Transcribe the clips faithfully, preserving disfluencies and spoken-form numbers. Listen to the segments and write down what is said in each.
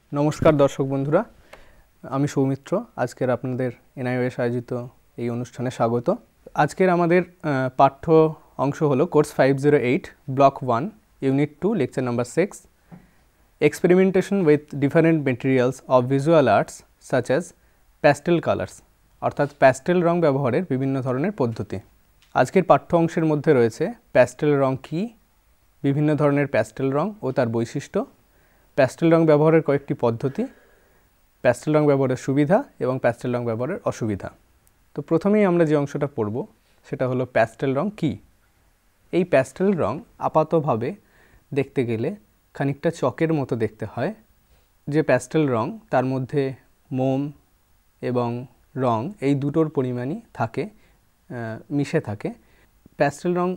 নমস্কার দর্শক বন্ধুরা, আমি সৌমিত্র। আজকের আপনাদের এনআইওএস আয়োজিত এই অনুষ্ঠানে স্বাগত। আজকের আমাদের পাঠ্য অংশ হলো course five zero eight block one unit two lecture number six, experimentation with different materials of visual arts such as pastel colours, অর্থাৎ প্যাস্টেল রং ব্যবহারের বিভিন্ন ধরনের পদ্ধতি। আজকের পাঠ্য অংশের মধ্যে রয়েছে প্যাস্টেল রং কী, বিভিন্ন ধরনের প্যাস্টেল রং ও তার বৈশিষ্ট্য, প্যাস্টেল রং ব্যবহারের কয়েকটি পদ্ধতি, প্যাস্টেল রং ব্যবহারের সুবিধা এবং প্যাস্টেল রং ব্যবহারের অসুবিধা। তো প্রথমেই আমরা যে অংশটা পড়ব সেটা হলো প্যাস্টেল রং কী। এই প্যাস্টেল রং আপাতভাবে দেখতে গেলে খানিকটা চকের মতো দেখতে হয়। যে প্যাস্টেল রং তার মধ্যে মোম এবং রং এই দুটোর পরিমাণই থাকে, মিশে থাকে। প্যাস্টেল রং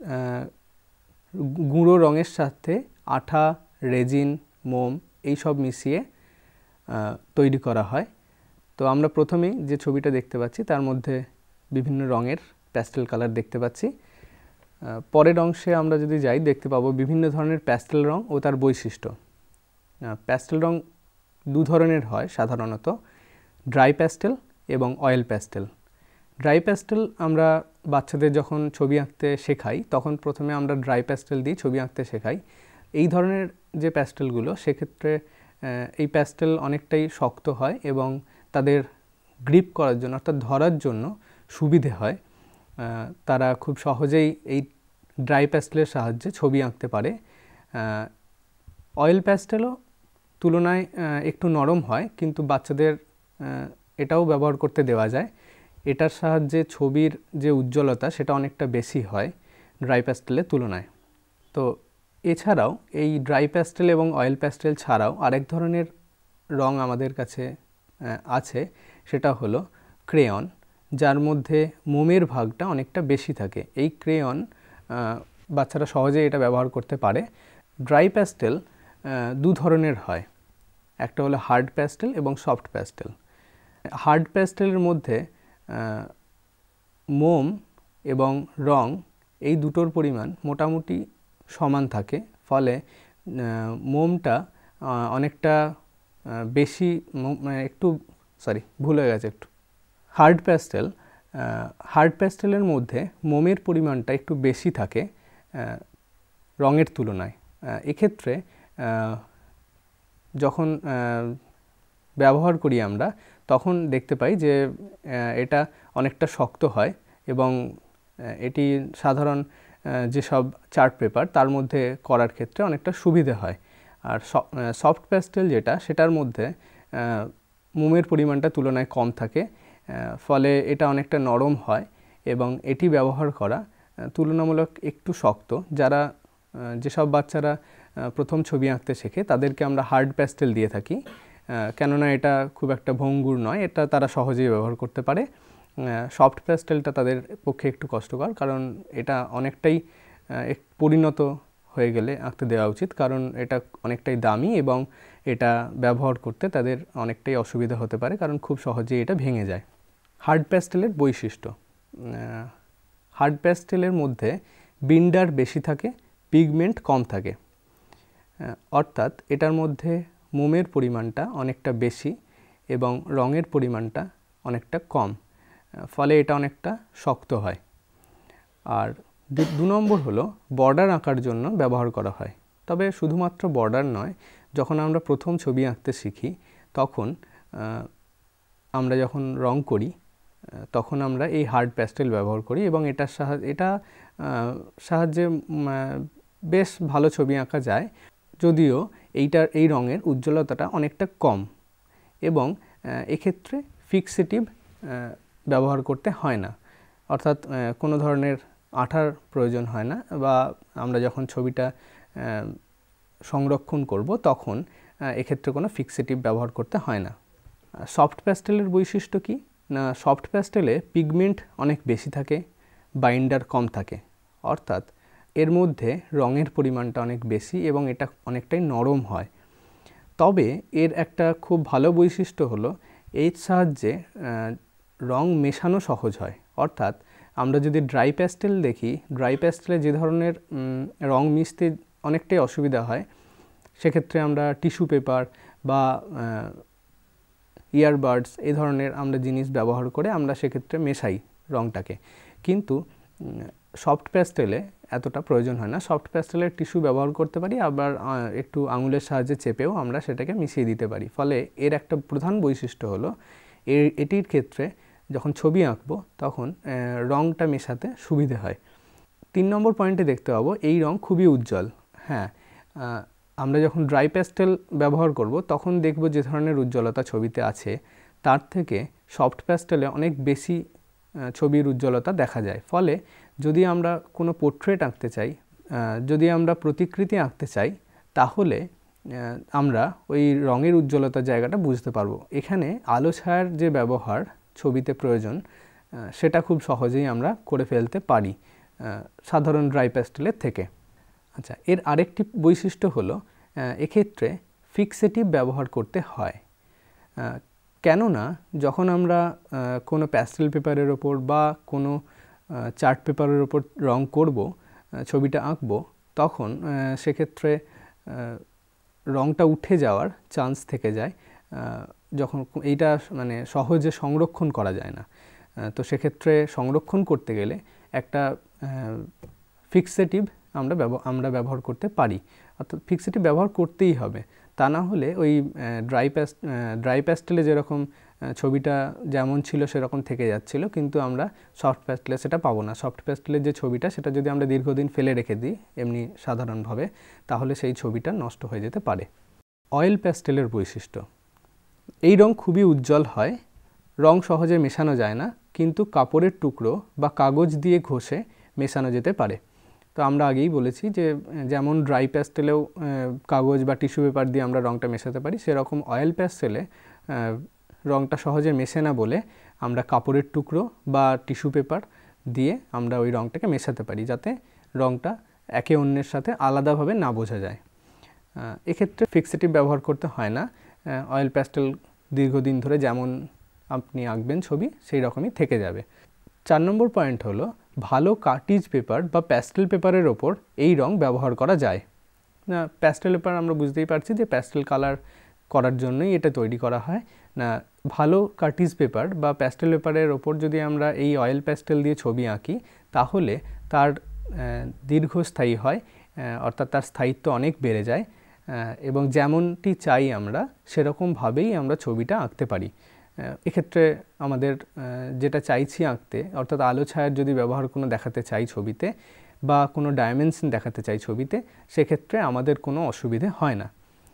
গুঁড়ো রঙের সাথে আঠা, রেজিন, মোম এই সব মিশিয়ে তৈরি করা হয়। তো আমরা প্রথমেই যে ছবিটা দেখতে পাচ্ছি তার মধ্যে বিভিন্ন রঙের প্যাস্টেল কালার দেখতে পাচ্ছি। পরের অংশে আমরা যদি যাই দেখতে পাবো বিভিন্ন ধরনের প্যাস্টেল রং ও তার বৈশিষ্ট্য। প্যাস্টেল রং দু ধরনের হয় সাধারণত, ড্রাই প্যাস্টেল এবং অয়েল প্যাস্টেল। ড্রাই প্যাস্টেল আমরা বাচ্চাদের যখন ছবি আঁকতে শেখাই তখন প্রথমে আমরা ড্রাই প্যাস্টেল দিয়ে ছবি আঁকতে শেখাই। এই ধরনের যে প্যাস্টেলগুলো সেক্ষেত্রে এই প্যাস্টেল অনেকটাই শক্ত হয় এবং তাদের গ্রিপ করার জন্য অর্থাৎ ধরার জন্য সুবিধে হয়। তারা খুব সহজেই এই ড্রাই প্যাস্টেলের সাহায্যে ছবি আঁকতে পারে। অয়েল প্যাস্টেলও তুলনায় একটু নরম হয়, কিন্তু বাচ্চাদের এটাও ব্যবহার করতে দেওয়া যায়। এটার সাহায্যে ছবির যে উজ্জ্বলতা সেটা অনেকটা বেশি হয় ড্রাই প্যাস্টেলের তুলনায়। তো এছাড়াও এই ড্রাই প্যাস্টেল এবং অয়েল প্যাস্টেল ছাড়াও আরেক ধরনের রং আমাদের কাছে আছে, সেটা হলো ক্রেয়ন, যার মধ্যে মোমের ভাগটা অনেকটা বেশি থাকে। এই ক্রেয়ন বাচ্চারা সহজেই এটা ব্যবহার করতে পারে। ড্রাই প্যাস্টেল দু ধরনের হয়, একটা হলো হার্ড প্যাস্টেল এবং সফট প্যাস্টেল। হার্ড প্যাস্টেলের মধ্যে মোম এবং রং এই দুটোর পরিমাণ মোটামুটি সমান থাকে, ফলে মোমটা অনেকটা বেশি একটু সরি ভুল হয়ে গেছে একটু হার্ড প্যাস্টেল হার্ড প্যাস্টেলের মধ্যে মোমের পরিমাণটা একটু বেশি থাকে রঙের তুলনায়। এক্ষেত্রে যখন ব্যবহার করি আমরা তখন দেখতে পাই যে এটা অনেকটা শক্ত হয় এবং এটি সাধারণ যেসব চার্ট পেপার তার মধ্যে করার ক্ষেত্রে অনেকটা সুবিধে হয়। আর সফট প্যাস্টেল যেটা সেটার মধ্যে মোমের পরিমাণটা তুলনায় কম থাকে, ফলে এটা অনেকটা নরম হয় এবং এটি ব্যবহার করা তুলনামূলক একটু শক্ত। যারা যেসব বাচ্চারা প্রথম ছবি আঁকতে শেখে তাদেরকে আমরা হার্ড প্যাস্টেল দিয়ে থাকি, কেননা এটা খুব একটা ভঙ্গুর নয়, এটা তারা সহজেই ব্যবহার করতে পারে। সফট প্যাস্টেলটা তাদের পক্ষে একটু কষ্টকর, কারণ এটা অনেকটাই পরিণত হয়ে গেলে আঁকতে দেওয়া উচিত, কারণ এটা অনেকটাই দামি এবং এটা ব্যবহার করতে তাদের অনেকটাই অসুবিধা হতে পারে, কারণ খুব সহজেই এটা ভেঙে যায়। হার্ড প্যাস্টেলের বৈশিষ্ট্য: হার্ড প্যাস্টেলের মধ্যে বিন্ডার বেশি থাকে, পিগমেন্ট কম থাকে, অর্থাৎ এটার মধ্যে মোমের পরিমাণটা অনেকটা বেশি এবং রঙের পরিমাণটা অনেকটা কম, ফলে এটা অনেকটা শক্ত হয়। আর দু নম্বর হলো বর্ডার আঁকার জন্য ব্যবহার করা হয়। তবে শুধুমাত্র বর্ডার নয়, যখন আমরা প্রথম ছবি আঁকতে শিখি তখন আমরা যখন রং করি তখন আমরা এই হার্ড প্যাস্টেল ব্যবহার করি এবং এটার সাহায্যে এটা সাহায্যে বেশ ভালো ছবি আঁকা যায়, যদিও এইটার এই রঙের উজ্জ্বলতাটা অনেকটা কম এবং এক্ষেত্রে ফিক্সেটিভ ব্যবহার করতে হয় না, অর্থাৎ কোনো ধরনের আঠার প্রয়োজন হয় না, বা আমরা যখন ছবিটা সংরক্ষণ করব তখন এক্ষেত্রে কোনো ফিক্সেটিভ ব্যবহার করতে হয় না। সফট প্যাস্টেলের বৈশিষ্ট্য কি না, সফট প্যাস্টেলে পিগমেন্ট অনেক বেশি থাকে, বাইন্ডার কম থাকে, অর্থাৎ এর মধ্যে রঙের পরিমাণটা অনেক বেশি এবং এটা অনেকটাই নরম হয়। তবে এর একটা খুব ভালো বৈশিষ্ট্য হলো এর সাহায্যে রং মেশানো সহজ হয়, অর্থাৎ আমরা যদি ড্রাই প্যাস্টেল দেখি, ড্রাই প্যাস্টেলে যে ধরনের রং মিশতে অনেকটাই অসুবিধা হয়, সেক্ষেত্রে আমরা টিস্যু পেপার বা ইয়ারবাডস এই ধরনের আমরা জিনিস ব্যবহার করে আমরা সেক্ষেত্রে মেশাই রঙটাকে। কিন্তু সফট প্যাস্টেলে এতটা প্রয়োজন হয় না। সফট প্যাস্টেলের টিস্যু ব্যবহার করতে পারি, আবার একটু আঙুলের সাহায্যে চেপেও আমরা সেটাকে মিশিয়ে দিতে পারি। ফলে এর একটা প্রধান বৈশিষ্ট্য হলো এর এটির ক্ষেত্রে যখন ছবি আঁকবো তখন রঙটা মেশাতে সুবিধে হয়। তিন নম্বর পয়েন্টে দেখতে পাবো এই রঙ খুবই উজ্জ্বল। হ্যাঁ, আমরা যখন ড্রাই প্যাস্টেল ব্যবহার করব তখন দেখব যে ধরনের উজ্জ্বলতা ছবিতে আছে তার থেকে সফট প্যাস্টেলে অনেক বেশি ছবির উজ্জ্বলতা দেখা যায়। ফলে যদি আমরা কোনো পোর্ট্রেট আঁকতে চাই, যদি আমরা প্রতিকৃতি আঁকতে চাই, তাহলে আমরা ওই রঙের উজ্জ্বলতার জায়গাটা বুঝতে পারবো। এখানে আলো ছায়ার যে ব্যবহার ছবিতে প্রয়োজন সেটা খুব সহজেই আমরা করে ফেলতে পারি সাধারণ ড্রাই প্যাস্টেলের থেকে। আচ্ছা, এর আরেকটি বৈশিষ্ট্য হলো এক্ষেত্রে ফিক্সেটিভ ব্যবহার করতে হয়। কেননা যখন আমরা কোনো প্যাস্টেল পেপারের ওপর বা কোনো চার্ট পেপারের ওপর রং করব, ছবিটা আঁকবো, তখন সেক্ষেত্রে রংটা উঠে যাওয়ার চান্স থেকে যায়। যখন এইটা মানে সহজে সংরক্ষণ করা যায় না, তো সেক্ষেত্রে সংরক্ষণ করতে গেলে একটা ফিক্সেটিভ আমরা আমরা ব্যবহার করতে পারি। অর্থাৎ ফিক্সেটিভ ব্যবহার করতেই হবে, তা না হলে ওই ড্রাই প্যাস্ট ড্রাই প্যাস্টেলে যেরকম ছবিটা যেমন ছিল সেরকম থেকে যাচ্ছিল, কিন্তু আমরা সফট প্যাস্টেলে সেটা পাবো না। সফট প্যাস্টেলের যে ছবিটা সেটা যদি আমরা দীর্ঘদিন ফেলে রেখে দিই এমনি সাধারণভাবে, তাহলে সেই ছবিটা নষ্ট হয়ে যেতে পারে। অয়েল প্যাস্টেলের বৈশিষ্ট্য, এই রং খুবই উজ্জ্বল হয়, রং সহজে মেশানো যায় না, কিন্তু কাপড়ের টুকরো বা কাগজ দিয়ে ঘষে মেশানো যেতে পারে। তো আমরা আগেই বলেছি যে যেমন ড্রাই প্যাস্টেলেও কাগজ বা টিস্যু পেপার দিয়ে আমরা রঙটা মেশাতে পারি, সেরকম অয়েল প্যাস্টেলে রঙটা সহজে মেশে না বলে আমরা কাপড়ের টুকরো বা টিস্যু পেপার দিয়ে আমরা ওই রঙটাকে মেশাতে পারি, যাতে রঙটা একে অন্যের সাথে আলাদাভাবে না বোঝা যায়। এক্ষেত্রে ফিক্সেটিভ ব্যবহার করতে হয় না। অয়েল প্যাস্টেল দীর্ঘদিন ধরে যেমন আপনি আঁকবেন ছবি সেই রকমই থেকে যাবে। চার নম্বর পয়েন্ট হলো ভালো কার্টিজ পেপার বা প্যাস্টেল পেপারের ওপর এই রং ব্যবহার করা যায় না। প্যাস্টেল পেপার আমরা বুঝতেই পারছি যে প্যাস্টেল কালার করার জন্যই এটা তৈরি করা হয় না। ভালো কার্টিজ পেপার বা প্যাস্টেল পেপারের ওপর যদি আমরা এই অয়েল প্যাস্টেল দিয়ে ছবি আঁকি তাহলে তার দীর্ঘস্থায়ী হয়, অর্থাৎ তার স্থায়িত্ব অনেক বেড়ে যায় এবং যেমনটি চাই আমরা সেরকমভাবেই আমরা ছবিটা আঁকতে পারি। এক্ষেত্রে আমাদের যেটা চাইছি আঁকতে, অর্থাৎ আলো ছায়ার যদি ব্যবহার কোনো দেখাতে চাই ছবিতে বা কোনো ডাইমেনশন দেখাতে চাই ছবিতে, সেক্ষেত্রে আমাদের কোনো অসুবিধে হয় না,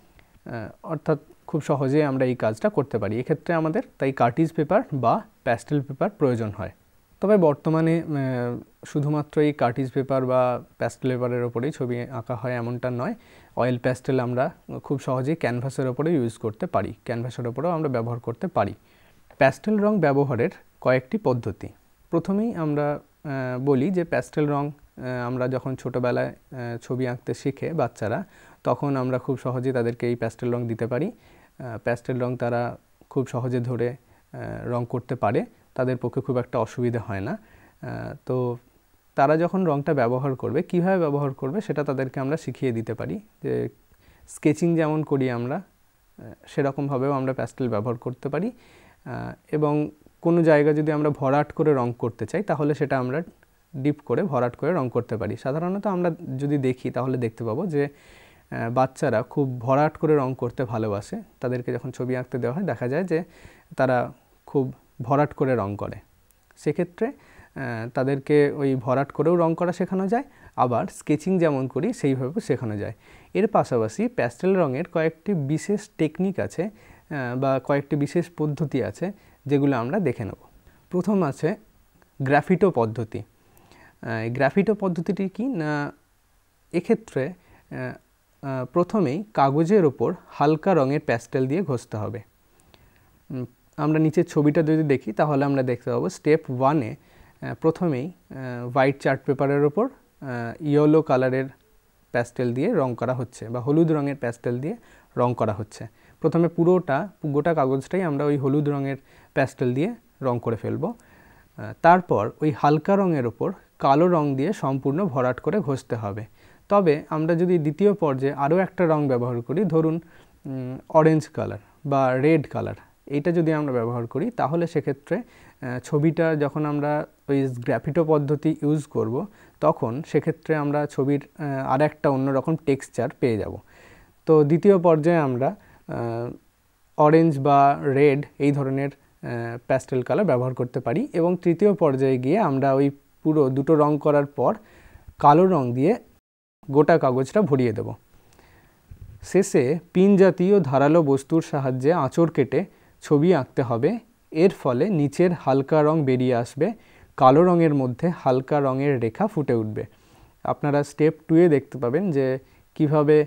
অর্থাৎ খুব সহজেই আমরা এই কাজটা করতে পারি। এক্ষেত্রে আমাদের তাই কার্টিজ পেপার বা প্যাস্টেল পেপার প্রয়োজন হয়। তবে বর্তমানে শুধুমাত্র এই কার্টিজ পেপার বা প্যাস্টেল পেপারের ওপরেই ছবি আঁকা হয় এমনটা নয়। অয়েল প্যাস্টেল আমরা খুব সহজেই ক্যানভাসের ওপরে ইউজ করতে পারি, ক্যানভাসের ওপরেও আমরা ব্যবহার করতে পারি। প্যাস্টেল রং ব্যবহারের কয়েকটি পদ্ধতি। প্রথমেই আমরা বলি যে প্যাস্টেল রং আমরা যখন ছোটোবেলায় ছবি আঁকতে শিখে বাচ্চারা, তখন আমরা খুব সহজেই তাদেরকে এই প্যাস্টেল রং দিতে পারি। প্যাস্টেল রং তারা খুব সহজে ধরে রং করতে পারে, তাদের পক্ষে খুব একটা অসুবিধা হয় না। তো তারা যখন রংটা ব্যবহার করবে, কিভাবে ব্যবহার করবে সেটা তাদেরকে আমরা শিখিয়ে দিতে পারি। যে স্কেচিং যেমন করি আমরা, সেরকমভাবেও আমরা প্যাস্টেল ব্যবহার করতে পারি। এবং কোনো জায়গা যদি আমরা ভরাট করে রং করতে চাই তাহলে সেটা আমরা ডিপ করে ভরাট করে রং করতে পারি। সাধারণত আমরা যদি দেখি তাহলে দেখতে পাবো যে বাচ্চারা খুব ভরাট করে রং করতে ভালোবাসে। তাদেরকে যখন ছবি আঁকতে দেওয়া হয় দেখা যায় যে তারা খুব ভরাট করে রং করে। সেক্ষেত্রে তাদেরকে ওই ভরাট করেও রং করা শেখানো যায়, আবার স্কেচিং যেমন করি সেইভাবেও শেখানো যায়। এর পাশাপাশি প্যাস্টেল রঙের কয়েকটি বিশেষ টেকনিক আছে বা কয়েকটি বিশেষ পদ্ধতি আছে যেগুলো আমরা দেখে নেব। প্রথম আছে গ্রাফিটো পদ্ধতি। গ্রাফিটো পদ্ধতিটি কি না, এক্ষেত্রে প্রথমেই কাগজের ওপর হালকা রঙের প্যাস্টেল দিয়ে ঘষতে হবে। আমরা নিচের ছবিটা যদি দেখি তাহলে আমরা দেখতে পাবো স্টেপ ওয়ানে প্রথমেই হোয়াইট চার্ট পেপারের ওপর ইয়েলো কালারের প্যাস্টেল দিয়ে রং করা হচ্ছে বা হলুদ রঙের প্যাস্টেল দিয়ে রং করা হচ্ছে। প্রথমে পুরোটা গোটা কাগজটাই আমরা ওই হলুদ রঙের প্যাস্টেল দিয়ে রং করে ফেলব। তারপর ওই হালকা রঙের ওপর কালো রং দিয়ে সম্পূর্ণ ভরাট করে ঘষতে হবে। তবে আমরা যদি দ্বিতীয় পর্যায়ে আরও একটা রং ব্যবহার করি, ধরুন অরেঞ্জ কালার বা রেড কালার এইটা যদি আমরা ব্যবহার করি তাহলে সেক্ষেত্রে ছবিটা যখন আমরা ওই গ্রাফিটো পদ্ধতি ইউজ করব তখন সেক্ষেত্রে আমরা ছবির আর একটা অন্যরকম টেক্সচার পেয়ে যাব। তো দ্বিতীয় পর্যায়ে আমরা অরেঞ্জ বা রেড এই ধরনের প্যাস্টেল কালার ব্যবহার করতে পারি এবং তৃতীয় পর্যায়ে গিয়ে আমরা ওই পুরো দুটো রং করার পর কালো রং দিয়ে গোটা কাগজটা ভরিয়ে দেব। শেষে পিন জাতীয় ধারালো বস্তুর সাহায্যে আঁচড় কেটে ছবি আঁকতে হবে। এর ফলে নিচের হালকা রং বেরিয়ে আসবে, কালো রঙের মধ্যে হালকা রঙের রেখা ফুটে উঠবে। আপনারা স্টেপ টুয়ে দেখতে পাবেন যে কিভাবে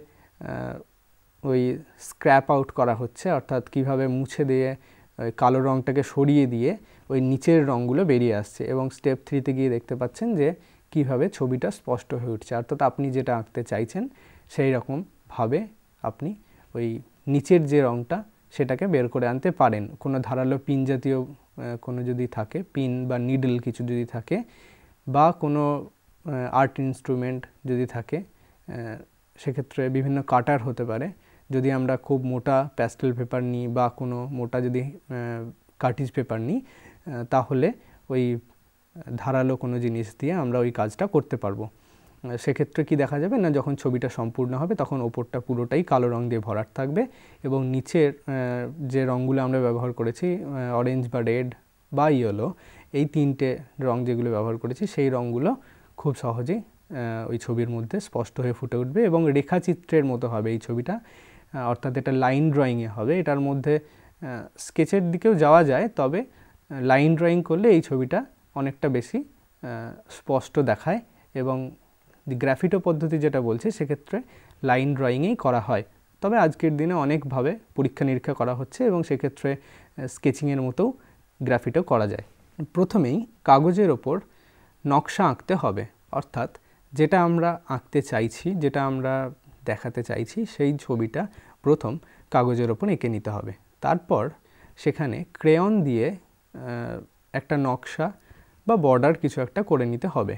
ওই স্ক্র্যাপ আউট করা হচ্ছে, অর্থাৎ কিভাবে মুছে দিয়ে ওই কালো রঙটাকে সরিয়ে দিয়ে ওই নিচের রঙগুলো বেরিয়ে আসছে, এবং স্টেপ থ্রিতে গিয়ে দেখতে পাচ্ছেন যে কিভাবে ছবিটা স্পষ্ট হয়ে উঠছে, অর্থাৎ আপনি যেটা আঁকতে চাইছেন সেই রকমভাবে আপনি ওই নিচের যে রঙটা সেটাকে বের করে আনতে পারেন। কোনো ধারালো পিন জাতীয় কোনো যদি থাকে, পিন বা নিডল কিছু যদি থাকে, বা কোনো আর্ট ইনস্ট্রুমেন্ট যদি থাকে, সেক্ষেত্রে বিভিন্ন কাটার হতে পারে। যদি আমরা খুব মোটা প্যাস্টেল পেপার নিই বা কোনো মোটা যদি কার্টিজ পেপার নিই, তাহলে ওই ধারালো কোনো জিনিস দিয়ে আমরা ওই কাজটা করতে পারবো। সেক্ষেত্রে কি দেখা যাবে না, যখন ছবিটা সম্পূর্ণ হবে তখন ওপরটা পুরোটাই কালো রং দিয়ে ভরাট থাকবে এবং নিচের যে রঙগুলো আমরা ব্যবহার করেছি, অরেঞ্জ বা রেড বা ইয়েলো, এই তিনটে রং যেগুলো ব্যবহার করেছি সেই রঙগুলো খুব সহজেই ওই ছবির মধ্যে স্পষ্ট হয়ে ফুটে উঠবে এবং রেখাচিত্রের মতো হবে এই ছবিটা, অর্থাৎ এটা লাইন ড্রয়িংয়ে হবে। এটার মধ্যে স্কেচের দিকেও যাওয়া যায়, তবে লাইন ড্রয়িং করলে এই ছবিটা অনেকটা বেশি স্পষ্ট দেখায়, এবং গ্রাফিটো পদ্ধতি যেটা বলছে সেক্ষেত্রে লাইন ড্রয়িংয়েই করা হয়। তবে আজকের দিনে অনেকভাবে পরীক্ষা নিরীক্ষা করা হচ্ছে এবং সেক্ষেত্রে স্কেচিংয়ের মতোও গ্রাফিটো করা যায়। প্রথমেই কাগজের ওপর নকশা আঁকতে হবে, অর্থাৎ যেটা আমরা আঁকতে চাইছি, যেটা আমরা দেখাতে চাইছি সেই ছবিটা প্রথম কাগজের ওপর এঁকে নিতে হবে। তারপর সেখানে ক্রেয়ন দিয়ে একটা নকশা বা বর্ডার কিছু একটা করে নিতে হবে।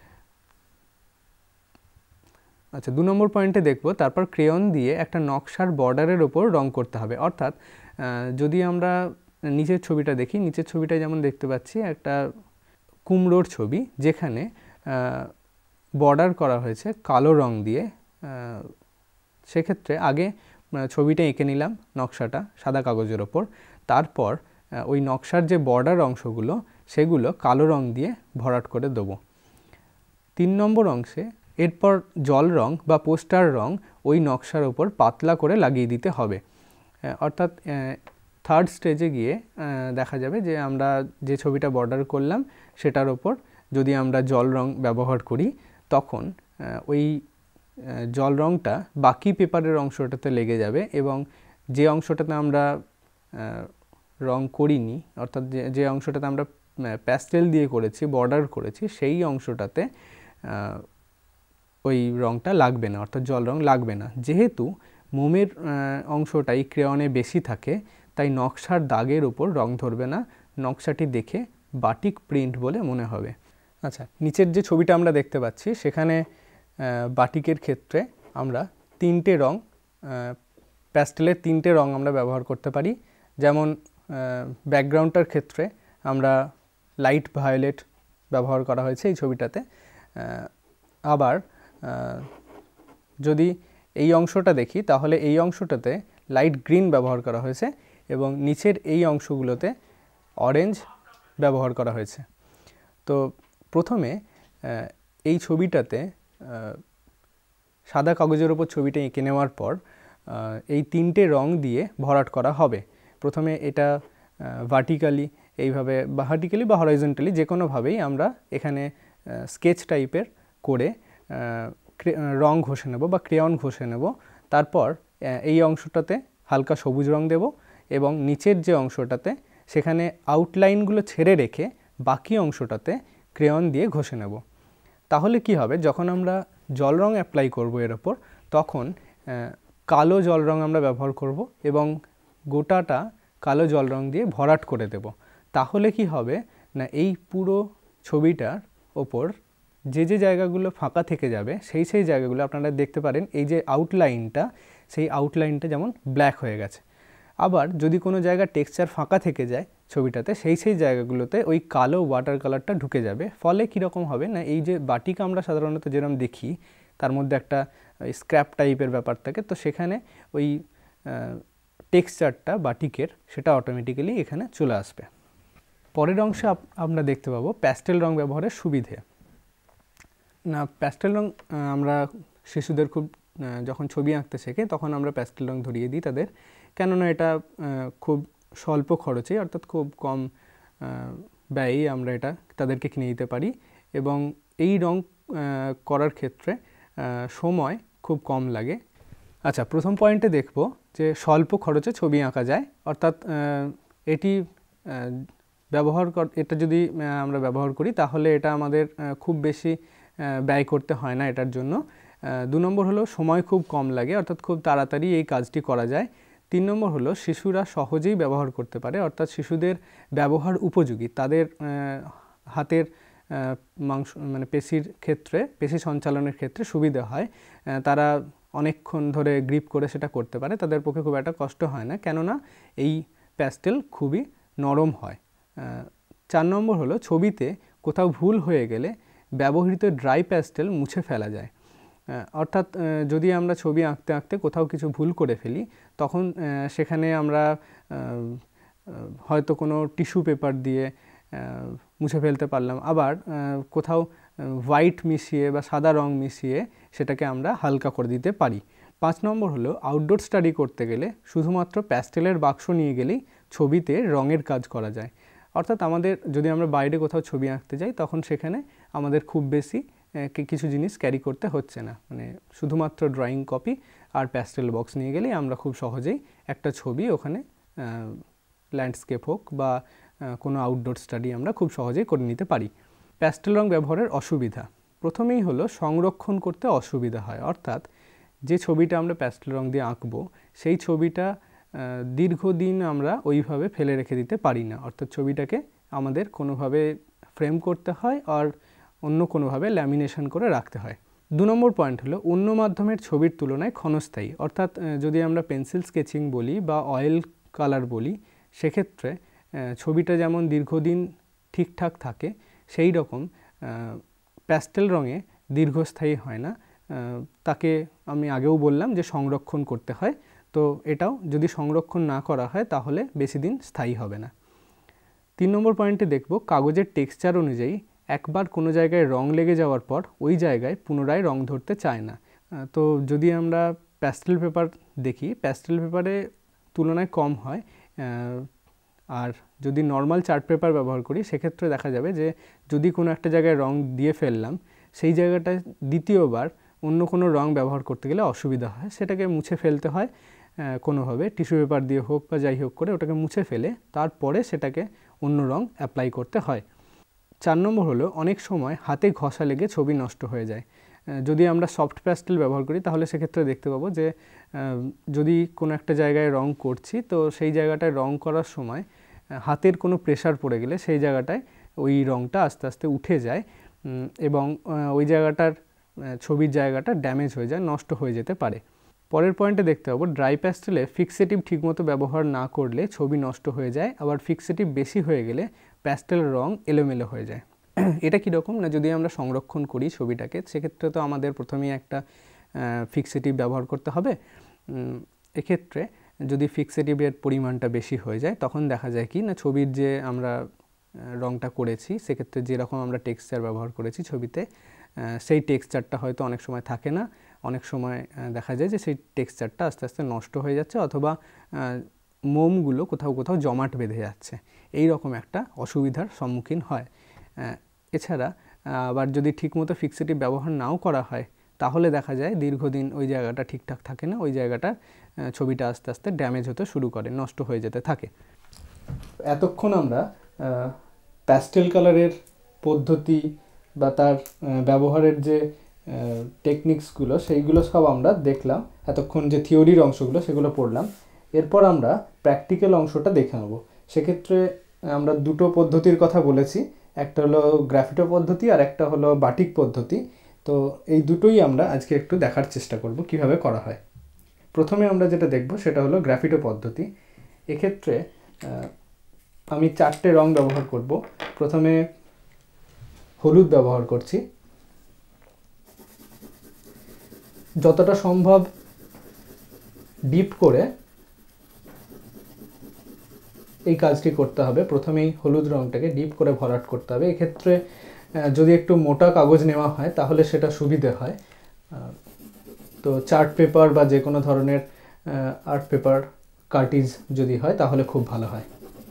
আচ্ছা, দু নম্বর পয়েন্টে দেখব, তারপর ক্রেয়ন দিয়ে একটা নকশার বর্ডারের ওপর রং করতে হবে। অর্থাৎ যদি আমরা নিচের ছবিটা দেখি, নিচের ছবিটায় যেমন দেখতে পাচ্ছি একটা কুমড়োর ছবি, যেখানে বর্ডার করা হয়েছে কালো রং দিয়ে। সেক্ষেত্রে আগে ছবিটা এঁকে নিলাম নকশাটা সাদা কাগজের ওপর, তারপর ওই নকশার যে বর্ডার অংশগুলো সেগুলো কালো রং দিয়ে ভরাট করে দেবো। তিন নম্বর অংশে এরপর জল রং বা পোস্টার রং ওই নকশার ওপর পাতলা করে লাগিয়ে দিতে হবে। অর্থাৎ থার্ড স্টেজে গিয়ে দেখা যাবে যে আমরা যে ছবিটা বর্ডার করলাম সেটার ওপর যদি আমরা জল রং ব্যবহার করি, তখন ওই জল রংটা বাকি পেপারের অংশটাতে লেগে যাবে এবং যে অংশটাতে আমরা রং করিনি, অর্থাৎ যে যে অংশটাতে আমরা প্যাস্টেল দিয়ে করেছি, বর্ডার করেছি, সেই অংশটাতে ওই রংটা লাগবে না, অর্থাৎ জল রং লাগবে না। যেহেতু মোমের অংশটাই ক্রেয়নে বেশি থাকে, তাই নকশার দাগের উপর রং ধরবে না, নকশাটি দেখে বাটিক প্রিন্ট বলে মনে হবে। আচ্ছা, নিচের যে ছবিটা আমরা দেখতে পাচ্ছি সেখানে বাটিকের ক্ষেত্রে আমরা তিনটে রং, প্যাস্টেলের তিনটে রং আমরা ব্যবহার করতে পারি। যেমন ব্যাকগ্রাউন্ডটার ক্ষেত্রে আমরা লাইট ভায়োলেট ব্যবহার করা হয়েছে এই ছবিটাতে। আবার যদি এই অংশটা দেখি তাহলে এই অংশটাতে লাইট গ্রিন ব্যবহার করা হয়েছে এবং নিচের এই অংশগুলোতে অরেঞ্জ ব্যবহার করা হয়েছে। তো প্রথমে এই ছবিটাতে সাদা কাগজের ওপর ছবিটা এঁকে নেওয়ার পর এই তিনটে রং দিয়ে ভরাট করা হবে। প্রথমে এটা ভার্টিক্যালি এইভাবে বা ভার্টিক্যালি বা হরাইজন্টালি যে কোনোভাবেই আমরা এখানে স্কেচ টাইপের করে রং ঘষে নেব বা ক্রেয়ন ঘষে নেব। তারপর এই অংশটাতে হালকা সবুজ রং দেব এবং নিচের যে অংশটাতে সেখানে আউটলাইনগুলো ছেড়ে রেখে বাকি অংশটাতে ক্রেয়ন দিয়ে ঘষে নেব। তাহলে কি হবে, যখন আমরা জল রং অ্যাপ্লাই করব এর ওপর, তখন কালো জল রং আমরা ব্যবহার করব এবং গোটাটা কালো জল রং দিয়ে ভরাট করে দেব। তাহলে কি হবে না, এই পুরো ছবিটার ওপর যে যে জায়গাগুলো ফাঁকা থেকে যাবে সেই সেই জায়গাগুলো আপনারা দেখতে পারেন, এই যে আউটলাইনটা সেই আউটলাইনটা যেমন ব্ল্যাক হয়ে গেছে। আবার যদি কোনো জায়গা টেক্সচার ফাঁকা থেকে যায় ছবিটাতে, সেই সেই জায়গাগুলোতে ওই কালো ওয়াটার কালারটা ঢুকে যাবে। ফলে কীরকম হবে না, এই যে বাটিক আমরা সাধারণত যেরকম দেখি তার মধ্যে একটা স্ক্র্যাপ টাইপের ব্যাপার থাকে, তো সেখানে ওই টেক্সচারটা বাটিকের সেটা অটোমেটিক্যালি এখানে চলে আসবে। পরের অংশে আমরা দেখতে পাবো প্যাস্টেল রং ব্যবহারের সুবিধে। না, প্যাস্টেল রং আমরা শিশুদের খুব যখন ছবি আঁকতে শেখে তখন আমরা প্যাস্টেল রং ধরিয়ে দিই তাদের, কেননা এটা খুব স্বল্প খরচে অর্থাৎ খুব কম ব্যয়ে আমরা এটা তাদেরকে কিনে দিতে পারি এবং এই রং করার ক্ষেত্রে সময় খুব কম লাগে। আচ্ছা, প্রথম পয়েন্টে দেখব যে স্বল্প খরচে ছবি আঁকা যায়, অর্থাৎ এটি ব্যবহার কর এটা যদি আমরা ব্যবহার করি তাহলে এটা আমাদের খুব বেশি ব্যয় করতে হয় না এটার জন্য। দু নম্বর হলো সময় খুব কম লাগে, অর্থাৎ খুব তাড়াতাড়ি এই কাজটি করা যায়। তিন নম্বর হলো শিশুরা সহজেই ব্যবহার করতে পারে, অর্থাৎ শিশুদের ব্যবহার উপযোগী, তাদের হাতের মাংস মানে পেশির ক্ষেত্রে পেশি সঞ্চালনের ক্ষেত্রে সুবিধা হয়, তারা অনেকক্ষণ ধরে গ্রিপ করে সেটা করতে পারে, তাদের পক্ষে খুব একটা কষ্ট হয় না, কেননা এই প্যাস্টেল খুবই নরম হয়। চার নম্বর হলো ছবিতে কোথাও ভুল হয়ে গেলে ব্যবহৃত ড্রাই প্যাস্টেল মুছে ফেলা যায়, অর্থাৎ যদি আমরা ছবি আঁকতে আঁকতে কোথাও কিছু ভুল করে ফেলি তখন সেখানে আমরা হয়তো কোনো টিস্যু পেপার দিয়ে মুছে ফেলতে পারলাম, আবার কোথাও হোয়াইট মিশিয়ে বা সাদা রং মিশিয়ে সেটাকে আমরা হালকা করে দিতে পারি। পাঁচ নম্বর হলো আউটডোর স্টাডি করতে গেলে শুধুমাত্র প্যাস্টেলের বাক্স নিয়ে গেলেই ছবিতে রঙের কাজ করা যায়, অর্থাৎ আমাদের যদি আমরা বাইরে কোথাও ছবি আঁকতে যাই তখন সেখানে আমাদের খুব বেশি কিছু জিনিস ক্যারি করতে হচ্ছে না, মানে শুধুমাত্র ড্রয়িং কপি আর প্যাস্টেল বক্স নিয়ে গেলেই আমরা খুব সহজেই একটা ছবি ওখানে ল্যান্ডস্কেপ হোক বা কোনো আউটডোর স্টাডি আমরা খুব সহজেই করে নিতে পারি। প্যাস্টেল রং ব্যবহারের অসুবিধা প্রথমেই হলো সংরক্ষণ করতে অসুবিধা হয়, অর্থাৎ যে ছবিটা আমরা প্যাস্টেল রং দিয়ে আঁকবো সেই ছবিটা দীর্ঘদিন আমরা ওইভাবে ফেলে রেখে দিতে পারি না, অর্থাৎ ছবিটাকে আমাদের কোনোভাবে ফ্রেম করতে হয় আর অন্য কোনোভাবে ল্যামিনেশন করে রাখতে হয়। দু নম্বর পয়েন্ট হলো অন্য মাধ্যমের ছবির তুলনায় ক্ষণস্থায়ী, অর্থাৎ যদি আমরা পেন্সিল স্কেচিং বলি বা অয়েল কালার বলি সেক্ষেত্রে ছবিটা যেমন দীর্ঘদিন ঠিকঠাক থাকে সেই রকম প্যাস্টেল রঙে দীর্ঘস্থায়ী হয় না, তাকে আমি আগেও বললাম যে সংরক্ষণ করতে হয়, তো এটাও যদি সংরক্ষণ না করা হয় তাহলে বেশি দিন স্থায়ী হবে না। তিন নম্বর পয়েন্টে দেখব কাগজের টেক্সচার অনুযায়ী একবার কোনো জায়গায় রং লেগে যাওয়ার পর ওই জায়গায় পুনরায় রং ধরতে চায় না, তো যদি আমরা প্যাস্টেল পেপার দেখি প্যাস্টেল পেপারে তুলনায় কম হয়, আর যদি নর্মাল চার্ট পেপার ব্যবহার করি সেক্ষেত্রে দেখা যাবে যে যদি কোনো একটা জায়গায় রং দিয়ে ফেললাম সেই জায়গাটায় দ্বিতীয়বার অন্য কোনো রং ব্যবহার করতে গেলে অসুবিধা হয়, সেটাকে মুছে ফেলতে হয় কোনোভাবে, টিস্যু পেপার দিয়ে হোক বা যাই হোক করে ওটাকে মুছে ফেলে তারপরে সেটাকে অন্য রং অ্যাপ্লাই করতে হয়। চার নম্বর হলো অনেক সময় হাতে ঘষা লেগে ছবি নষ্ট হয়ে যায়, যদি আমরা সফট প্যাস্টেল ব্যবহার করি তাহলে সেক্ষেত্রে দেখতে পাবো যে যদি কোনো একটা জায়গায় রং করছি তো সেই জায়গাটায় রং করার সময় হাতের কোনো প্রেশার পড়ে গেলে সেই জায়গাটায় ওই রংটা আস্তে আস্তে উঠে যায় এবং ওই জায়গাটার ছবির জায়গাটা ড্যামেজ হয়ে যায়, নষ্ট হয়ে যেতে পারে। পরের পয়েন্টে দেখতে পাবো ড্রাই প্যাস্টেলে ফিক্সেটিভ ঠিকমতো ব্যবহার না করলে ছবি নষ্ট হয়ে যায়, আবার ফিক্সেটিভ বেশি হয়ে গেলে প্যাস্টেল রং এলোমেলো হয়ে যায়। এটা কীরকম না, যদি আমরা সংরক্ষণ করি ছবিটাকে সেক্ষেত্রে তো আমাদের প্রথমেই একটা ফিক্সেটিভ ব্যবহার করতে হবে, এক্ষেত্রে যদি ফিক্সেটিভের পরিমাণটা বেশি হয়ে যায় তখন দেখা যায় কি না ছবির যে আমরা রংটা করেছি সেক্ষেত্রে যেরকম আমরা টেক্সচার ব্যবহার করেছি ছবিতে সেই টেক্সচারটা হয়তো অনেক সময় থাকে না, অনেক সময় দেখা যায় যে সেই টেক্সচারটা আস্তে আস্তে নষ্ট হয়ে যাচ্ছে অথবা মোমগুলো কোথাও কোথাও জমাট বেঁধে যাচ্ছে, এই রকম একটা অসুবিধার সম্মুখীন হয়। এছাড়া আবার যদি ঠিকমতো ফিক্সেটিভ ব্যবহার নাও করা হয় তাহলে দেখা যায় দীর্ঘদিন ওই জায়গাটা ঠিকঠাক থাকে না, ওই জায়গাটা ছবিটা আস্তে আস্তে ড্যামেজ হতে শুরু করে, নষ্ট হয়ে যেতে থাকে। এতক্ষণ আমরা প্যাস্টেল কালারের পদ্ধতি বা তার ব্যবহারের যে টেকনিক্সগুলো সেইগুলো সব আমরা দেখলাম, এতক্ষণ যে থিওরির অংশগুলো সেগুলো পড়লাম। এরপর আমরা প্র্যাকটিক্যাল অংশটা দেখে নেব। সেক্ষেত্রে আমরা দুটো পদ্ধতির কথা বলেছি, একটা হলো গ্রাফিটো পদ্ধতি আর একটা হলো বাটিক পদ্ধতি, তো এই দুটোই আমরা আজকে একটু দেখার চেষ্টা করব কিভাবে করা হয়। প্রথমে আমরা যেটা দেখব সেটা হলো গ্রাফিটো পদ্ধতি। এক্ষেত্রে আমি চারটে রং ব্যবহার করব। প্রথমে হলুদ ব্যবহার করছি। যতটা সম্ভব ডিপ করে এই কাজটি করতে হবে। প্রথমেই হলুদ রংটাকে ডিপ করে ভরাট করতে হবে। এক্ষেত্রে যদি একটু মোটা কাগজ নেওয়া হয় তাহলে সেটা সুবিধে হয়। তো চার্ট পেপার বা যে কোনো ধরনের আর্ট পেপার কার্টিজ যদি হয় তাহলে খুব ভালো হয়।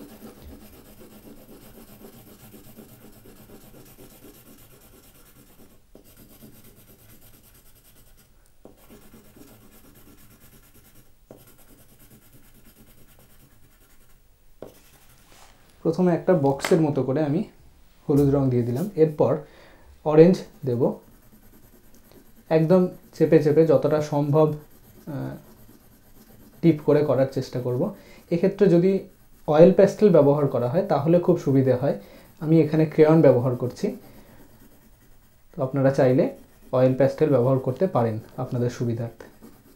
প্রথমে একটা বক্সের মতো করে আমি হলুদ রং দিয়ে দিলাম। এরপর অরেঞ্জ দেব। একদম চেপে চেপে যতটা সম্ভব ডিপ করে করার চেষ্টা করব। এক্ষেত্রে যদি অয়েল প্যাস্টেল ব্যবহার করা হয় তাহলে খুব সুবিধে হয়। আমি এখানে ক্রেয়ন ব্যবহার করছি। তো আপনারা চাইলে অয়েল প্যাস্টেল ব্যবহার করতে পারেন আপনাদের সুবিধার্থে।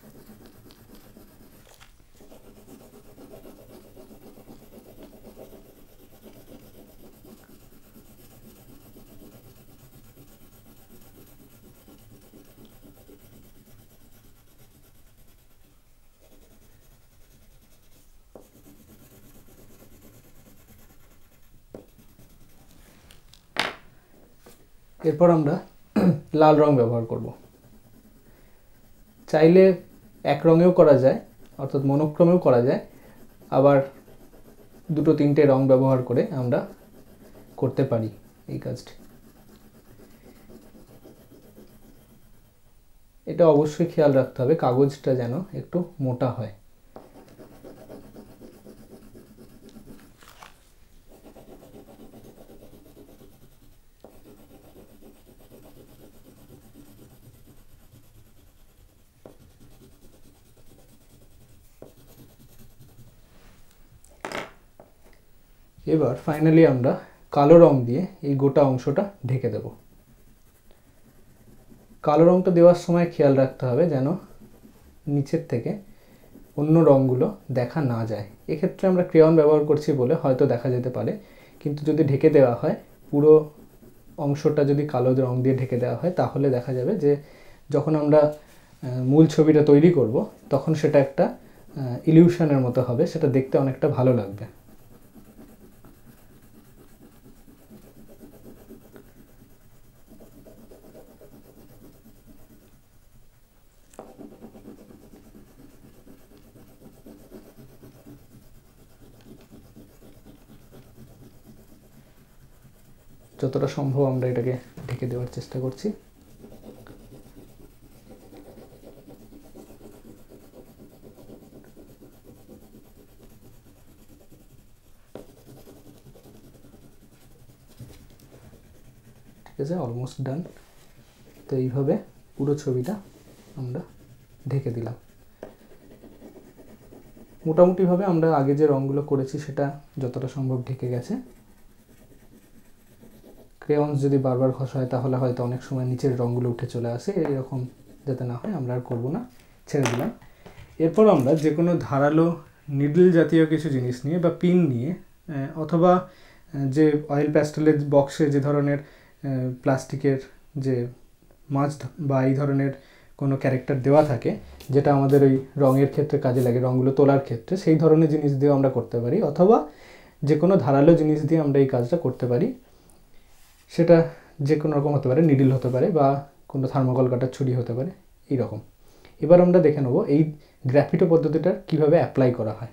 এরপর আমরা লাল রং ব্যবহার করব। চাইলে এক রঙেও করা যায়, অর্থাৎ মনোক্রমেও করা যায়, আবার দুটো তিনটে রং ব্যবহার করে আমরা করতে পারি এই কাজটি। এটা অবশ্যই খেয়াল রাখতে হবে কাগজটা যেন একটু মোটা হয়। এবার ফাইনালি আমরা কালো রং দিয়ে এই গোটা অংশটা ঢেকে দেব। কালো রংটা দেওয়ার সময় খেয়াল রাখতে হবে যেন নিচের থেকে অন্য রঙগুলো দেখা না যায়। এক্ষেত্রে আমরা ক্রেয়ন ব্যবহার করছি বলে হয়তো দেখা যেতে পারে, কিন্তু যদি ঢেকে দেওয়া হয়, পুরো অংশটা যদি কালো রং দিয়ে ঢেকে দেওয়া হয় তাহলে দেখা যাবে যে যখন আমরা মূল ছবিটা তৈরি করব তখন সেটা একটা ইলিউশনের মতো হবে, সেটা দেখতে অনেকটা ভালো লাগবে। যতটা সম্ভব আমরা এটাকে ঢেকে দেওয়ার চেষ্টা করছি। ঠিক আছে, অলমোস্ট ডান। তো এইভাবে পুরো ছবিটা আমরা ঢেকে দিলাম। মোটামুটিভাবে আমরা আগে যে রঙগুলো করেছি সেটা যতটা সম্ভব ঢেকে গেছে। ক্রেয়ন্স যদি বারবার ঘষা হয় তাহলে হয়তো অনেক সময় নিচের রঙগুলো উঠে চলে আসে, এরকম যাতে না হয় আমরা আর করবো না, ছেড়ে দিলাম। এরপর আমরা যে কোনো ধারালো নিডল জাতীয় কিছু জিনিস নিয়ে বা পিন নিয়ে, অথবা যে অয়েল প্যাস্টেলের বক্সে যে ধরনের প্লাস্টিকের যে মাছ বা এই ধরনের কোনো ক্যারেক্টার দেওয়া থাকে যেটা আমাদের ওই রঙের ক্ষেত্রে কাজে লাগে, রঙগুলো তোলার ক্ষেত্রে, সেই ধরনের জিনিস দিয়েও আমরা করতে পারি, অথবা যে কোনো ধারালো জিনিস দিয়ে আমরা এই কাজটা করতে পারি। সেটা যে কোনো রকম হতে পারে, নিডল হতে পারে বা কোনো থার্মোকল কাটার ছুরি হতে পারে, এইরকম। এবার আমরা দেখে নেব এই গ্রাফিটো পদ্ধতিটা কিভাবে অ্যাপ্লাই করা হয়।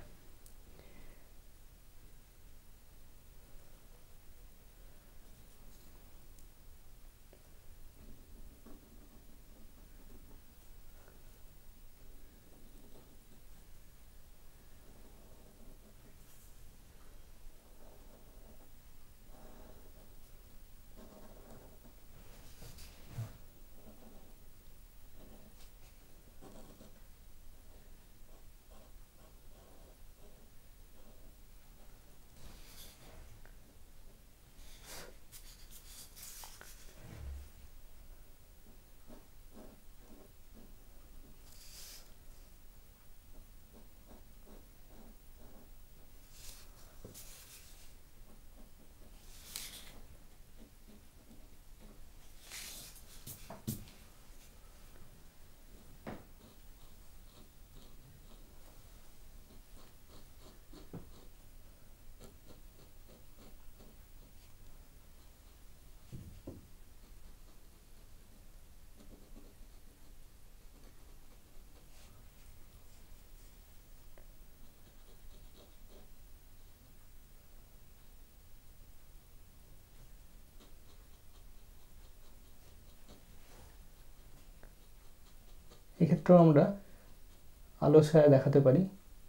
ক্ষেত্রেও আমরা আলো ছায়া দেখাতে পারি।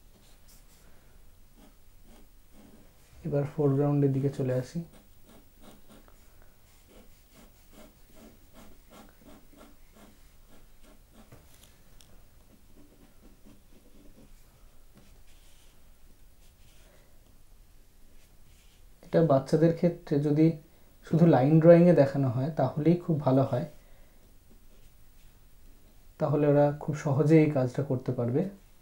এবার ফোরগ্রাউন্ডের দিকে চলে আসি। এটা বাচ্চাদের ক্ষেত্রে যদি শুধু লাইন ড্রয়িংয়ে দেখানো হয় তাহলেই খুব ভালো হয়, তাহলে ওরা খুব সহজেই এই কাজটা করতে পারবে।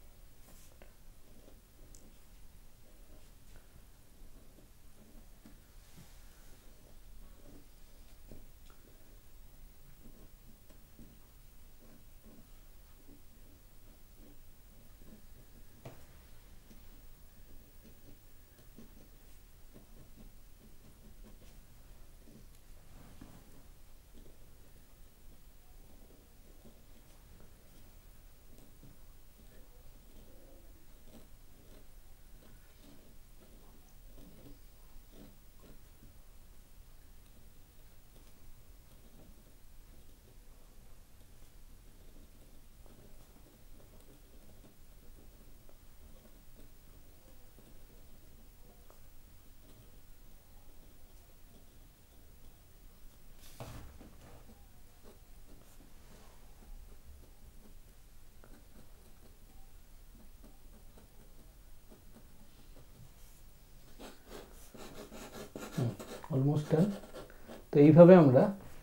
Almost done. তো এইভাবে আমরা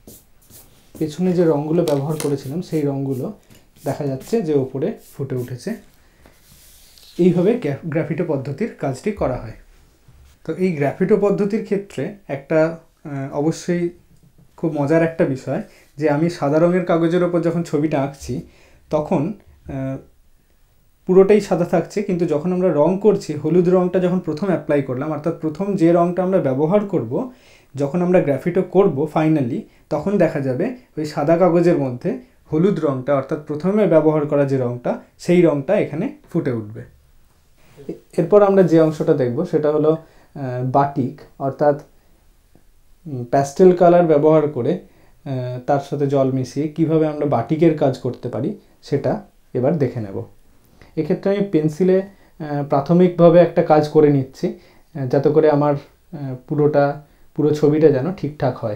পেছনে যে রঙগুলো ব্যবহার করেছিলাম সেই রঙগুলো দেখা যাচ্ছে যে উপরে ফুটে উঠেছে। এইভাবে গ্রাফিটো পদ্ধতির কাজটি করা হয়। তো এই গ্রাফিটো পদ্ধতির ক্ষেত্রে একটা অবশ্যই খুব মজার একটা বিষয় যে আমি সাদা রঙের কাগজের ওপর যখন ছবিটা আঁকছি তখন পুরোটাই সাদা থাকছে, কিন্তু যখন আমরা রং করছি হলুদ রঙটা যখন প্রথম অ্যাপ্লাই করলাম, অর্থাৎ প্রথম যে রঙটা আমরা ব্যবহার করব যখন আমরা গ্রাফিটো করব ফাইনালি, তখন দেখা যাবে ওই সাদা কাগজের মধ্যে হলুদ রঙটা অর্থাৎ প্রথমে ব্যবহার করা যে রঙটা সেই রঙটা এখানে ফুটে উঠবে। এরপর আমরা যে অংশটা দেখব সেটা হলো বাটিক, অর্থাৎ প্যাস্টেল কালার ব্যবহার করে তার সাথে জল মিশিয়ে কিভাবে আমরা বাটিকের কাজ করতে পারি সেটা এবার দেখে নেব। এক্ষেত্রে আমি পেন্সিলে প্রাথমিকভাবে একটা কাজ করে নিচ্ছি যাতে করে আমার পুরোটা পুরো ছবিটা যেন ঠিকঠাক হয়।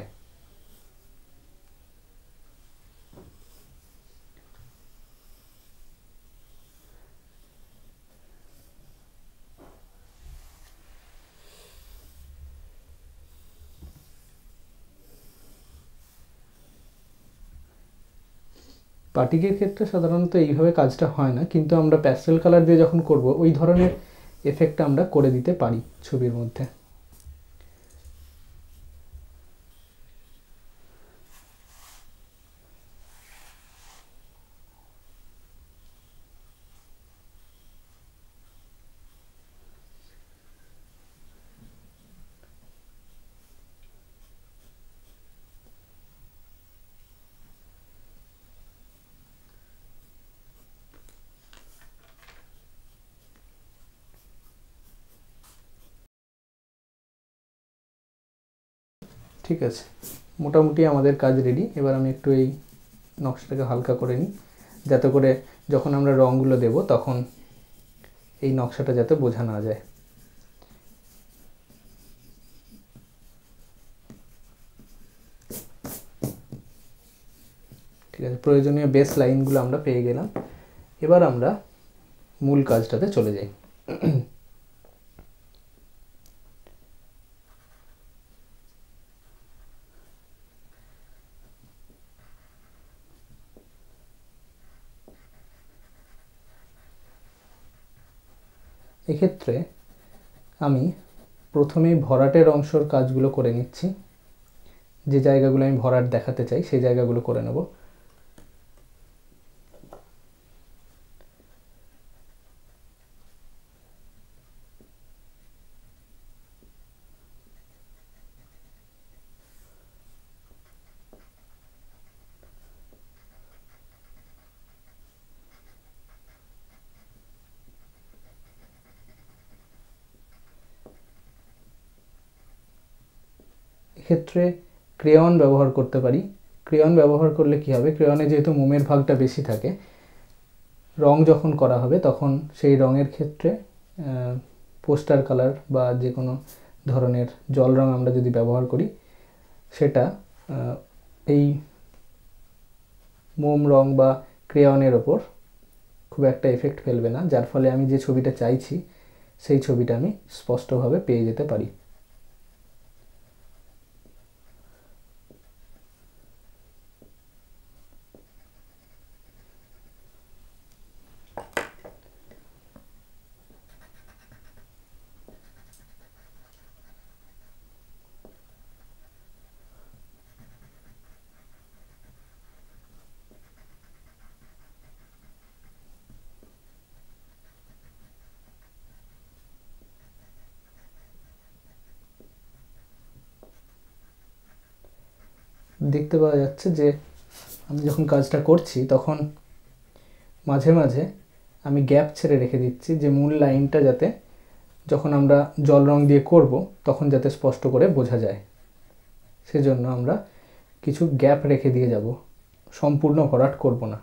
বাটিকের ক্ষেত্রে সাধারণত এইভাবে কাজটা হয় না, কিন্তু আমরা প্যাস্টেল কালার দিয়ে যখন করব ওই ধরনের এফেক্টটা আমরা করে দিতে পারি ছবির মধ্যে। ঠিক আছে, মোটামুটি আমাদের কাজ রেডি। এবার আমি একটু এই নকশাটাকে হালকা করে নিই যাতে করে যখন আমরা রঙগুলো দেব তখন এই নকশাটা যাতে বোঝা না যায়। ঠিক আছে, প্রয়োজনীয় বেস লাইনগুলো আমরা পেয়ে গেলাম। এবার আমরা মূল কাজটাতে চলে যাই। এক্ষেত্রে আমি প্রথমেই ভরাটের অংশের কাজগুলো করে নিচ্ছি। যে জায়গাগুলো আমি ভরাট দেখাতে চাই সেই জায়গাগুলো করে নেব। এক্ষেত্রে ক্রেয়ন ব্যবহার করতে পারি। ক্রেয়ন ব্যবহার করলে কি হবে, ক্রেয়নে যেহেতু মোমের ভাগটা বেশি থাকে রং যখন করা হবে তখন সেই রঙের ক্ষেত্রে পোস্টার কালার বা যে কোনো ধরনের জল রং আমরা যদি ব্যবহার করি সেটা এই মোম রং বা ক্রেয়নের ওপর খুব একটা এফেক্ট ফেলবে না, যার ফলে আমি যে ছবিটা চাইছি সেই ছবিটা আমি স্পষ্টভাবে পেয়ে যেতে পারি। দেখতে পাওয়া যাচ্ছে যে আমি যখন কাজটা করছি তখন মাঝে মাঝে আমি গ্যাপ ছেড়ে রেখে দিচ্ছি, যে মূল লাইনটা যাতে যখন আমরা জল রং দিয়ে করব তখন যাতে স্পষ্ট করে বোঝা যায়, সেজন্য আমরা কিছু গ্যাপ রেখে দিয়ে যাব, সম্পূর্ণ ভরাট করব না।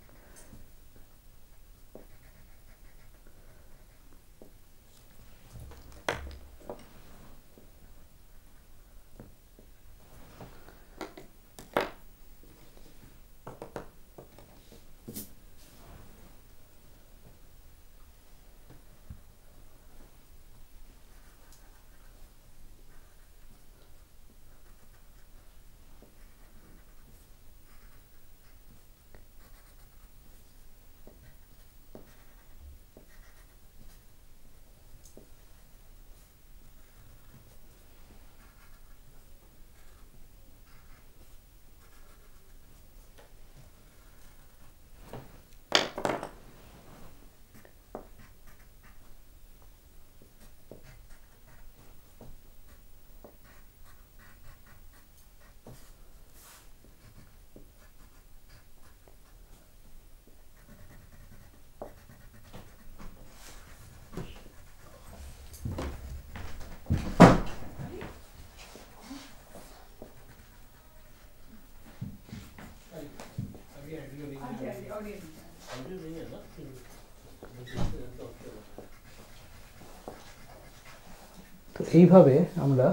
তো এইভাবে আমরা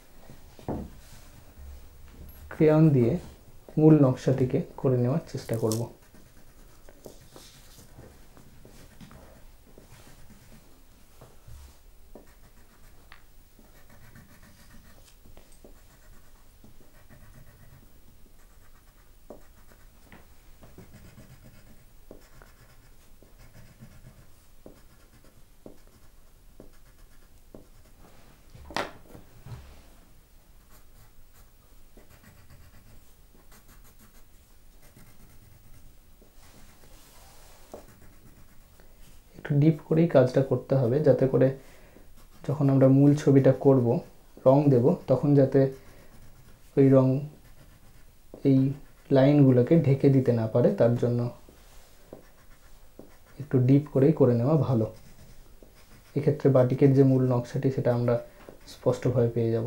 ক্রেয়ন দিয়ে মূল নকশাটিকে করে নেওয়ার চেষ্টা করব। একটু ডিপ করেই কাজটা করতে হবে, যাতে করে যখন আমরা মূল ছবিটা করব রং দেব তখন যাতে ওই রং এই লাইনগুলোকে ঢেকে দিতে না পারে, তার জন্য একটু ডিপ করেই করে নেওয়া ভালো। এক্ষেত্রে বাটিকের যে মূল নকশাটি সেটা আমরা স্পষ্টভাবে পেয়ে যাব।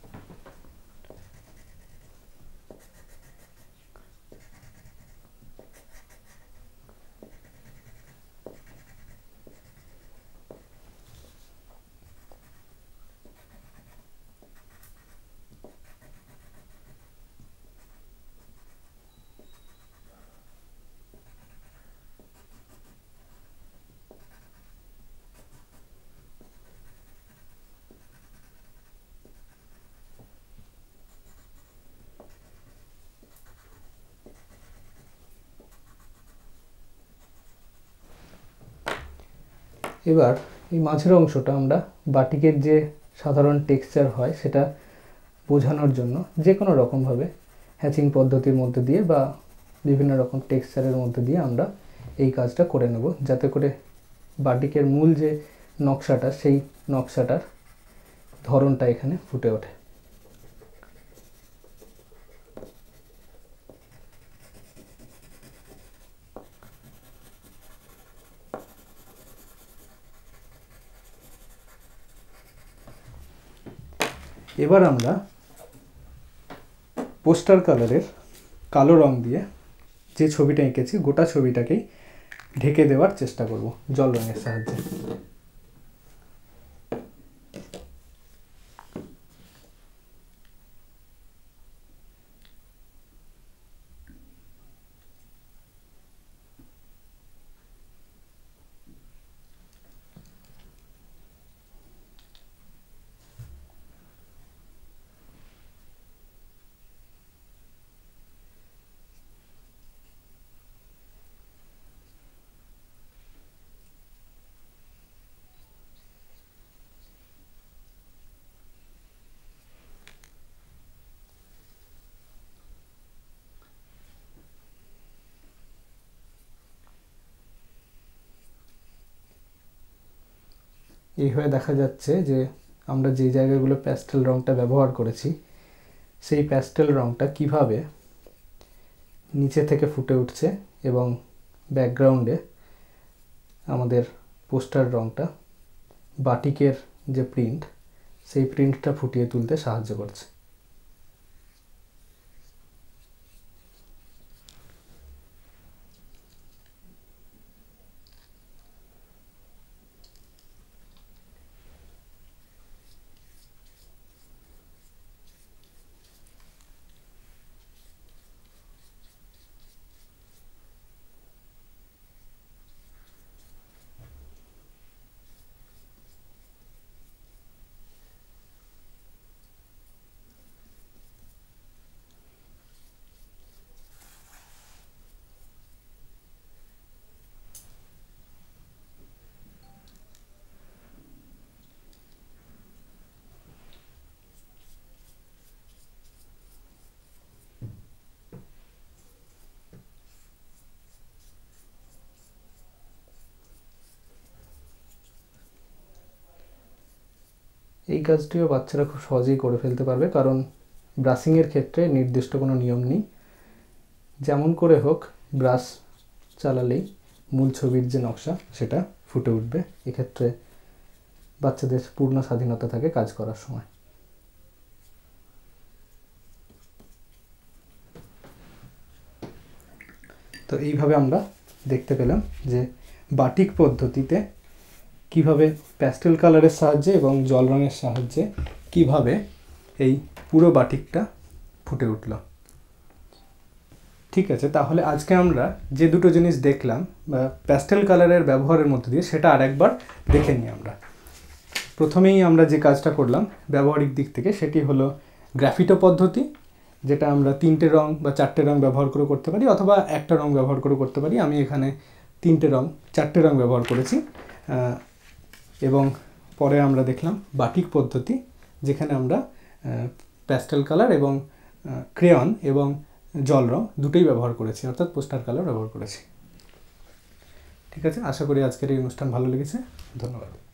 এবার এই মাঝের অংশটা আমরা বাটিকের যে সাধারণ টেক্সচার হয় সেটা বোঝানোর জন্য যে কোনো রকমভাবে হ্যাচিং পদ্ধতির মধ্যে দিয়ে বা বিভিন্ন রকম টেক্সচারের মধ্যে দিয়ে আমরা এই কাজটা করে নেব, যাতে করে বাটিকের মূল যে নকশাটা সেই নকশাটার ধরনটা এখানে ফুটে ওঠে। এবার আমরা পোস্টার কালারের কালো রং দিয়ে যে ছবিটা এঁকেছি গোটা ছবিটাকেই ঢেকে দেওয়ার চেষ্টা করব জল রঙের সাহায্যে। এইভাবে দেখা যাচ্ছে যে আমরা যে জায়গাগুলো প্যাস্টেল রঙটা ব্যবহার করেছি সেই প্যাস্টেল রঙটা কিভাবে নিচে থেকে ফুটে উঠছে এবং ব্যাকগ্রাউন্ডে আমাদের পোস্টার রঙটা বাটিকের যে প্রিন্ট সেই প্রিন্টটা ফুটিয়ে তুলতে সাহায্য করছে। এই কাজটিও বাচ্চারা খুব সহজেই করে ফেলতে পারবে, কারণ ব্রাশিংয়ের ক্ষেত্রে নির্দিষ্ট কোনো নিয়ম নেই। যেমন করে হোক ব্রাশ চালালেই মূল ছবির যে নকশা সেটা ফুটে উঠবে। এক্ষেত্রে বাচ্চাদের পূর্ণ স্বাধীনতা থাকে কাজ করার সময়। তো এইভাবে আমরা দেখতে পেলাম যে বাটিক পদ্ধতিতে কিভাবে প্যাস্টেল কালারের সাহায্যে এবং জল রঙের সাহায্যে কিভাবে এই পুরো বাটিকটা ফুটে উঠল। ঠিক আছে, তাহলে আজকে আমরা যে দুটো জিনিস দেখলাম বা প্যাস্টেল কালারের ব্যবহারের মধ্যে দিয়ে সেটা আরেকবার দেখে নিই আমরা। প্রথমেই আমরা যে কাজটা করলাম ব্যবহারিক দিক থেকে সেটি হলো গ্রাফিটো পদ্ধতি, যেটা আমরা তিনটে রং বা চারটে রং ব্যবহার করে করতে পারি অথবা একটা রং ব্যবহার করে করতে পারি। আমি এখানে তিনটে রং চারটে রং ব্যবহার করেছি। এবং পরে আমরা দেখলাম বাটিক পদ্ধতি, যেখানে আমরা প্যাস্টেল কালার এবং ক্রেয়ন এবং জল রং দুটোই ব্যবহার করেছি, অর্থাৎ পোস্টার কালার ব্যবহার করেছি। ঠিক আছে, আশা করি আজকের এই অনুষ্ঠান ভালো লেগেছে। ধন্যবাদ।